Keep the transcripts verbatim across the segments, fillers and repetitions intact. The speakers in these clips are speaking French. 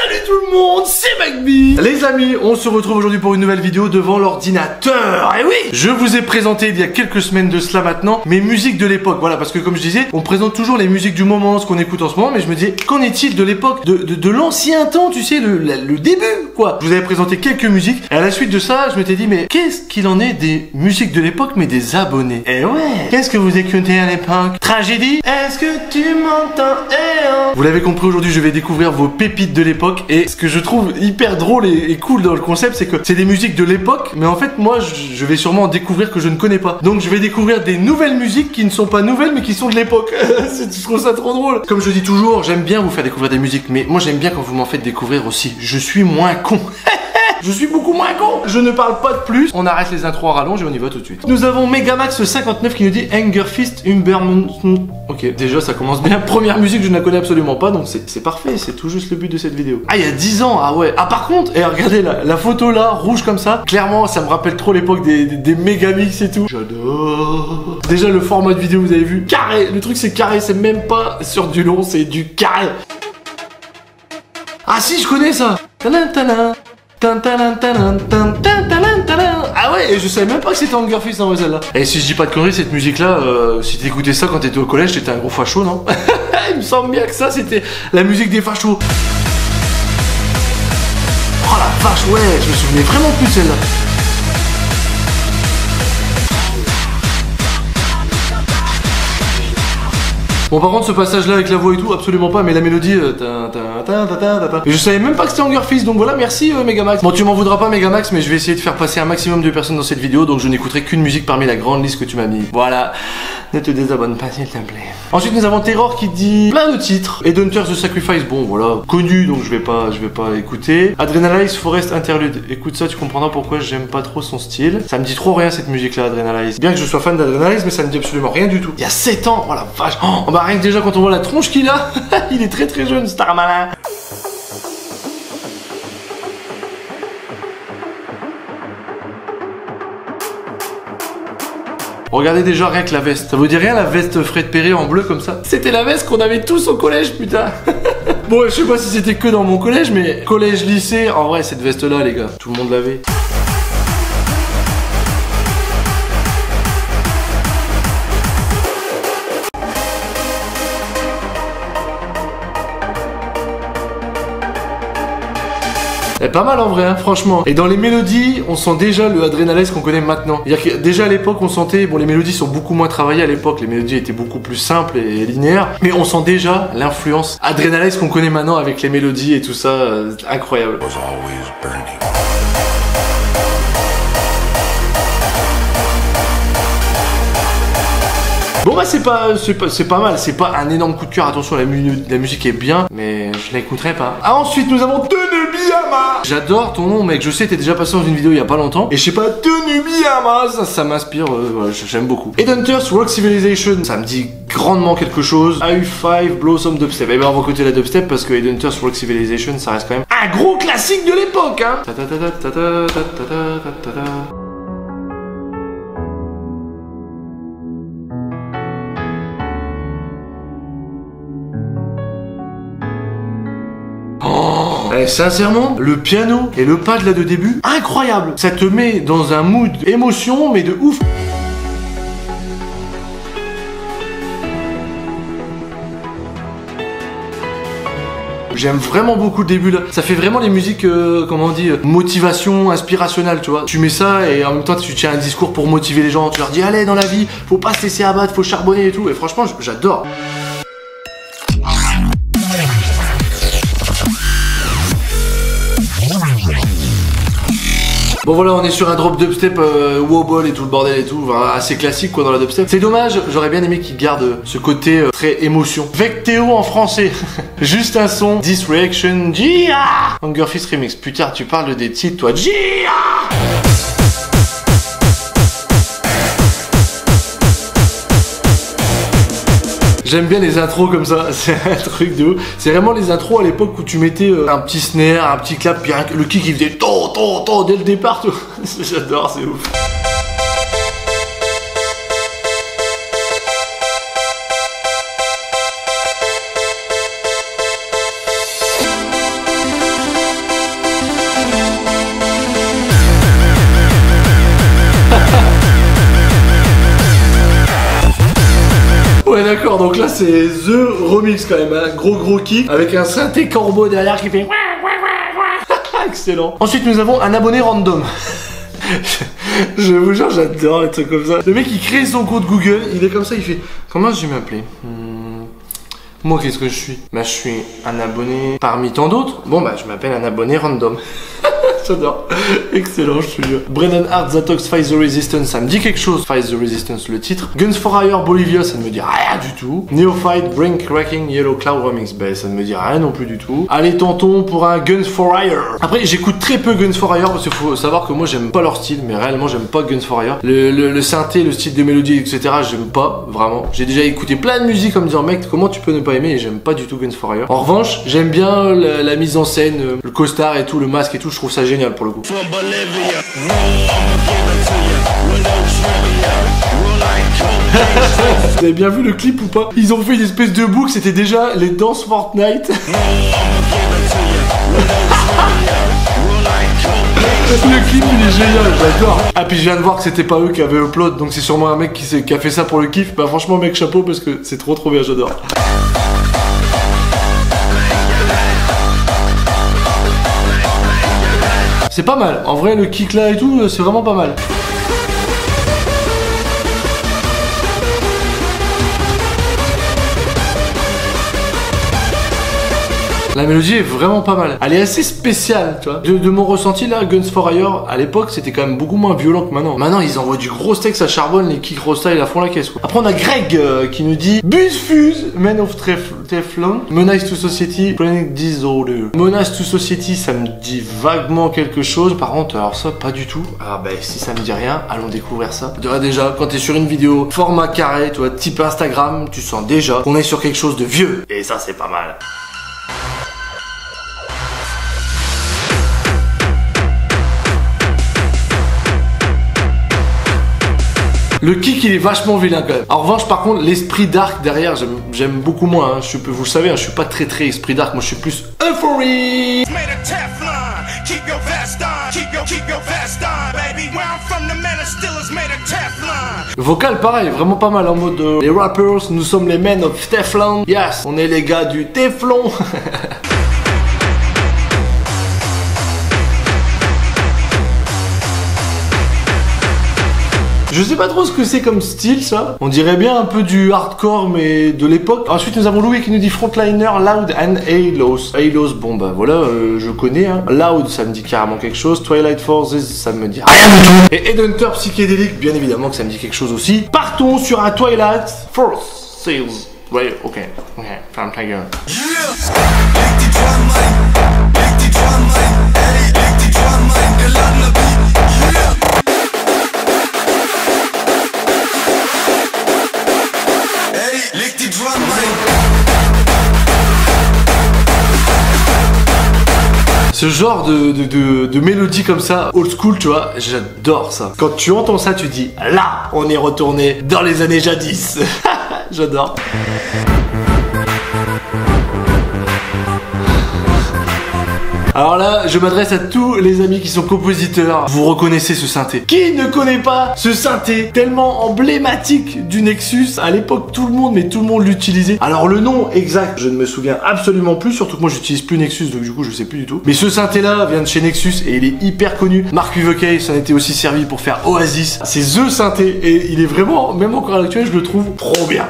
Salut tout le monde, c'est McB. Les amis, on se retrouve aujourd'hui pour une nouvelle vidéo devant l'ordinateur. Et oui, je vous ai présenté il y a quelques semaines de cela maintenant mes musiques de l'époque. Voilà, parce que comme je disais, on présente toujours les musiques du moment, ce qu'on écoute en ce moment. Mais je me disais, qu'en est-il de l'époque, de, de, de l'ancien temps, tu sais, le, la, le début, quoi. Je vous avais présenté quelques musiques. Et à la suite de ça, je m'étais dit, mais qu'est-ce qu'il en est des musiques de l'époque, mais des abonnés? Eh ouais, qu'est-ce que vous écoutez à l'époque? Tragédie? Est-ce que tu m'entends? Eh hein. Vous l'avez compris, aujourd'hui, je vais découvrir vos pépites de l'époque. Et ce que je trouve hyper drôle et, et cool dans le concept, c'est que c'est des musiques de l'époque, mais en fait, moi, je, je vais sûrement en découvrir que je ne connais pas. Donc, je vais découvrir des nouvelles musiques qui ne sont pas nouvelles, mais qui sont de l'époque. Je trouve ça trop drôle. Comme je dis toujours, j'aime bien vous faire découvrir des musiques, mais moi, j'aime bien quand vous m'en faites découvrir aussi. Je suis moins con. Je suis beaucoup moins con. Je ne parle pas de plus. On arrête les intros à rallonge et on y va tout de suite. Nous avons Megamax cinquante-neuf qui nous dit Anger Fist Umberman. Ok, déjà ça commence bien. Première musique, je ne la connais absolument pas, donc c'est parfait. C'est tout juste le but de cette vidéo. Ah, il y a dix ans. Ah ouais. Ah, par contre, et regardez la, la photo là, rouge comme ça. Clairement, ça me rappelle trop l'époque des, des, des Megamix et tout. J'adore. Déjà, le format de vidéo, vous avez vu. Carré. Le truc, c'est carré. C'est même pas sur du long, c'est du carré. Ah si, je connais ça. Tadam, tadam. Ah ouais, et je savais même pas que c'était Anger Fist en vrai celle-là. Et si je dis pas de conneries, cette musique là, euh, si t'écoutais ça quand t'étais au collège, t'étais un gros facho, non? Il me semble bien que ça c'était la musique des fachos. Oh la vache, ouais, je me souvenais vraiment plus de celle-là. Bon, par contre, ce passage là avec la voix et tout, absolument pas, mais la mélodie, euh, ta, ta, ta, ta, ta, ta. Et je savais même pas que c'était Anger Fist, donc voilà, merci euh, Megamax. Bon, tu m'en voudras pas Megamax, mais je vais essayer de faire passer un maximum de personnes dans cette vidéo, donc je n'écouterai qu'une musique parmi la grande liste que tu m'as mis. Voilà, ne te désabonne pas s'il te plaît. Ensuite, nous avons Terror qui dit plein de titres. Headhunters The Sacrifice, bon voilà, connu, donc je vais pas, je vais pas écouter. Adrenalize Forest Interlude, écoute ça, tu comprendras pourquoi j'aime pas trop son style. Ça me dit trop rien cette musique là, Adrenalize. Bien que je sois fan d'Adrenalize, mais ça me dit absolument rien du tout. Il y a sept ans, oh la vache. Oh, bah rien que déjà quand on voit la tronche qu'il a, il est très très jeune, Star Malin. Regardez déjà rien que la veste. Ça vous dit rien la veste Fred Perry en bleu comme ça? C'était la veste qu'on avait tous au collège, putain. Bon, je sais pas si c'était que dans mon collège, mais collège, lycée, en vrai cette veste là les gars, tout le monde l'avait. Elle est pas mal en vrai, hein, franchement. Et dans les mélodies, on sent déjà le Adrenalize qu'on connaît maintenant. C'est-à-dire que déjà à l'époque, on sentait, bon, les mélodies sont beaucoup moins travaillées à l'époque. Les mélodies étaient beaucoup plus simples et linéaires. Mais on sent déjà l'influence Adrenalize qu'on connaît maintenant avec les mélodies et tout ça. Euh, incroyable. Bon bah c'est pas, c'est pas, c'est pas mal, c'est pas un énorme coup de cœur, attention la, mu la musique est bien, mais je l'écouterai pas. Ah, ensuite nous avons Tenubiyama. J'adore ton nom mec, je sais t'es déjà passé dans une vidéo il y a pas longtemps, et je sais pas, Tenubiyama, ça, ça m'inspire, euh, voilà, j'aime beaucoup. Headhunters Rock Civilization, ça me dit grandement quelque chose. A U cinq Blossom Dubstep, et ben on va côté la dubstep parce que Headhunters Rock Civilization ça reste quand même un gros classique de l'époque hein. Ta ta ta ta ta ta ta ta ta ta. Eh, sincèrement, le piano et le pad là de début, incroyable. Ça te met dans un mood émotion, mais de ouf. J'aime vraiment beaucoup le début là. Ça fait vraiment les musiques, euh, comment on dit, euh, motivation, inspirationnelle, tu vois. Tu mets ça et en même temps tu tiens un discours pour motiver les gens. Tu leur dis allez dans la vie, faut pas se laisser abattre, faut charbonner et tout. Et franchement, j'adore. Bon voilà, on est sur un drop dubstep euh, wobble et tout le bordel et tout, enfin, assez classique quoi dans la dubstep. C'est dommage, j'aurais bien aimé qu'il garde ce côté euh, très émotion. Vecteo en français, juste un son. This Reaction, G A Anger Fist Remix, putain tu parles des titres toi, G A J'aime bien les intros comme ça, c'est un truc de ouf. C'est vraiment les intros à l'époque où tu mettais euh, un petit snare, un petit clap, puis un, le kick il faisait ton, ton, ton dès le départ. J'adore, c'est ouf. D'accord, donc là c'est The Remix quand même, un hein. gros gros kick avec un synthé corbeau derrière qui fait excellent. Ensuite nous avons un abonné random. Je vous jure, j'adore les trucs comme ça. Le mec il crée son compte Google, il est comme ça, il fait comment je vais m'appeler hmm... Moi qu'est-ce que je suis? Bah je suis un abonné parmi tant d'autres. Bon bah je m'appelle un abonné random. J'adore. Excellent, je te jure. Brennan Hart, Zatox, Fight the Resistance, ça me dit quelque chose. Fight the Resistance, le titre. Guns for Hire, Bolivia, ça ne me dit rien du tout. Neophyte, Brink Cracking, Yellow Cloud Remix, bah ça ne me dit rien non plus du tout. Allez, tonton, pour un Guns for Hire. Après, j'écoute très peu Guns for Hire parce qu'il faut savoir que moi j'aime pas leur style, mais réellement j'aime pas Guns for Hire. Le, le, le synthé, le style de mélodie, et cetera, j'aime pas vraiment. J'ai déjà écouté plein de musique en me disant, mec, comment tu peux ne pas aimer? Et j'aime pas du tout Guns for Hire. En revanche, j'aime bien la, la mise en scène, le costard et tout, le masque et tout, je trouve ça génial pour le coup. Vous avez bien vu le clip ou pas? Ils ont fait une espèce de boucle, c'était déjà les danses Fortnite. Le clip il est génial, j'adore. Ah puis je viens de voir que c'était pas eux qui avaient upload, donc c'est sûrement un mec qui, qui a fait ça pour le kiff. Bah franchement mec, chapeau parce que c'est trop trop bien, j'adore. C'est pas mal, en vrai le kick là et tout, c'est vraiment pas mal. La mélodie est vraiment pas mal. Elle est assez spéciale, tu vois. De, de mon ressenti là, Guns for Hire, à l'époque, c'était quand même beaucoup moins violent que maintenant. Maintenant, ils envoient du gros steak, ça charbonne, les kicks rosta, ils la font la caisse, quoi. Après, on a Greg euh, qui nous dit Buzz Fuse, Man of Teflon, Menace to Society, Chronic Disorder. Menace to Society, ça me dit vaguement quelque chose. Par contre, alors ça, pas du tout. Ah bah, si ça me dit rien, allons découvrir ça. Tu vois, déjà, quand t'es sur une vidéo format carré, tu vois, type Instagram, tu sens déjà qu'on est sur quelque chose de vieux. Et ça, c'est pas mal. Le kick il est vachement vilain quand même. En revanche par contre l'esprit dark derrière j'aime beaucoup moins hein. Je peux, vous le savez hein, je suis pas très très esprit dark. Moi je suis plus euphorie. Vocal pareil, vraiment pas mal en mode euh, les rappers, nous sommes les men of Teflon. Yes, on est les gars du Teflon. Je sais pas trop ce que c'est comme style ça. On dirait bien un peu du hardcore mais de l'époque. Ensuite nous avons Louis qui nous dit Frontliner, Loud and Halos. Halos, bon bah voilà, euh, je connais hein. Loud ça me dit carrément quelque chose. Twilight Forces ça me dit rien du tout. Et Headhunter psychédélique, bien évidemment que ça me dit quelque chose aussi. Partons sur un Twilight Forces. Ouais, ok, ok, ferme ta gueule. Ce genre de, de, de, de mélodie comme ça, old school, tu vois, j'adore ça. Quand tu entends ça, tu dis, là, on est retourné dans les années jadis. J'adore. Alors là, je m'adresse à tous les amis qui sont compositeurs. Vous reconnaissez ce synthé. Qui ne connaît pas ce synthé tellement emblématique du Nexus? À l'époque, tout le monde, mais tout le monde l'utilisait. Alors le nom exact, je ne me souviens absolument plus. Surtout que moi, j'utilise plus Nexus, donc du coup, je sais plus du tout. Mais ce synthé-là vient de chez Nexus et il est hyper connu. Mark Vivekay s'en était aussi servi pour faire Oasis. C'est The synthé et il est vraiment, même encore à l'actuel, je le trouve trop bien.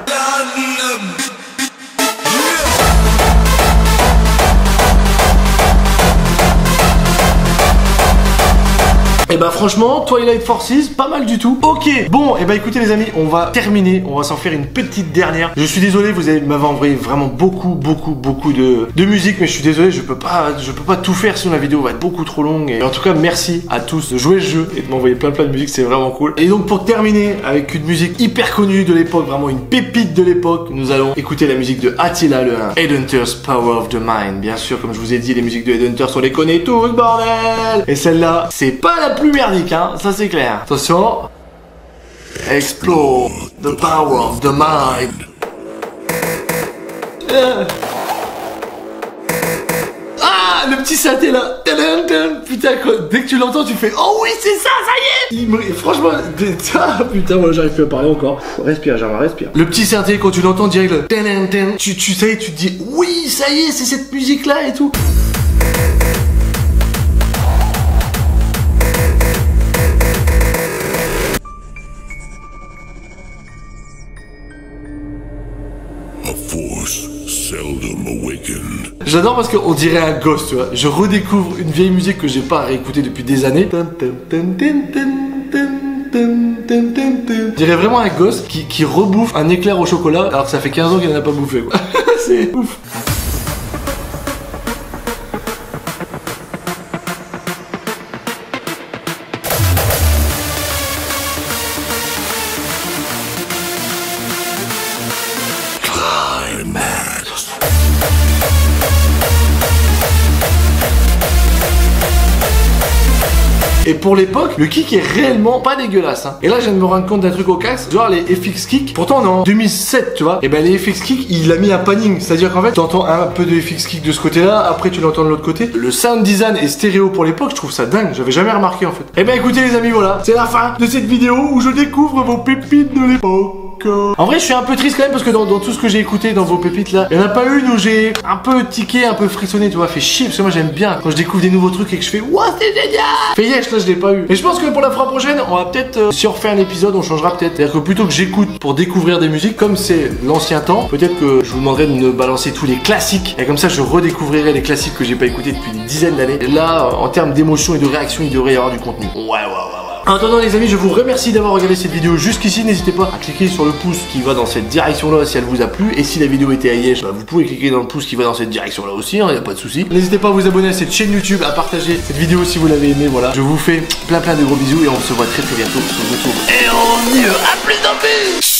Et bah franchement, Twilight Forces, pas mal du tout. Ok, bon, et bah écoutez les amis, on va terminer, on va s'en faire une petite dernière. Je suis désolé, vous m'avez envoyé vraiment beaucoup, beaucoup, beaucoup de, de musique, mais je suis désolé, je peux pas, je peux pas tout faire sinon la vidéo va être beaucoup trop longue. Et en tout cas, merci à tous de jouer le jeu et de m'envoyer plein plein de musique, c'est vraiment cool. Et donc pour terminer avec une musique hyper connue de l'époque, vraiment une pépite de l'époque, nous allons écouter la musique de Attila le un, Headhunter's Power of the Mind. Bien sûr, comme je vous ai dit, les musiques de Headhunters, on les connaît tous, bordel. Et celle-là, c'est pas la plus merdique, hein, ça c'est clair. Attention. Explore the power of the mind. Euh. Ah, le petit synthé là. Putain, quoi. Dès que tu l'entends, tu fais oh oui, c'est ça, ça y est. Il me... Franchement, ah, putain, moi j'arrive plus à parler encore. Respire, Germain, respire. Le petit synthé, quand tu l'entends direct, le... tu, tu sais, tu te dis oui, ça y est, c'est cette musique là et tout. J'adore parce qu'on dirait un gosse, tu vois. Je redécouvre une vieille musique que j'ai pas réécoutée depuis des années. Je dirais vraiment un gosse qui, qui rebouffe un éclair au chocolat alors que ça fait quinze ans qu'il n'en a pas bouffé, quoi. C'est ouf. Et pour l'époque, le kick est réellement pas dégueulasse, hein. Et là, je viens de me rendre compte d'un truc au casque, genre les F X kick. Pourtant, en deux mille sept, tu vois, et ben les F X kick, il a mis un panning. C'est-à-dire qu'en fait, tu entends un peu de F X kick de ce côté-là, après tu l'entends de l'autre côté. Le sound design est stéréo pour l'époque, je trouve ça dingue. J'avais jamais remarqué en fait. Et ben écoutez les amis, voilà, c'est la fin de cette vidéo où je découvre vos pépites de l'époque. En vrai, je suis un peu triste quand même parce que dans, dans tout ce que j'ai écouté dans vos pépites là, il n'y en a pas une où j'ai un peu tiqué, un peu frissonné, tu vois, fait chier parce que moi j'aime bien quand je découvre des nouveaux trucs et que je fais ouah, c'est génial. Fait yes, là je l'ai pas eu. Et je pense que pour la fois prochaine, on va peut-être, euh, si on refait un épisode, on changera peut-être. C'est-à-dire que plutôt que j'écoute pour découvrir des musiques, comme c'est l'ancien temps, peut-être que je vous demanderai de me balancer tous les classiques et comme ça je redécouvrirai les classiques que j'ai pas écoutés depuis des dizaines d'années. Et là, en termes d'émotion et de réaction, il devrait y avoir du contenu. Ouais, ouais, ouais, ouais. En attendant les amis, je vous remercie d'avoir regardé cette vidéo jusqu'ici. N'hésitez pas à cliquer sur le pouce qui va dans cette direction là si elle vous a plu. Et si la vidéo était à Yesh, bah, vous pouvez cliquer dans le pouce qui va dans cette direction là aussi, hein, y a pas de souci. N'hésitez pas à vous abonner à cette chaîne YouTube, à partager cette vidéo si vous l'avez aimé. Voilà, je vous fais plein plein de gros bisous et on se voit très très bientôt sur YouTube. Et on y va, à plus dans plus.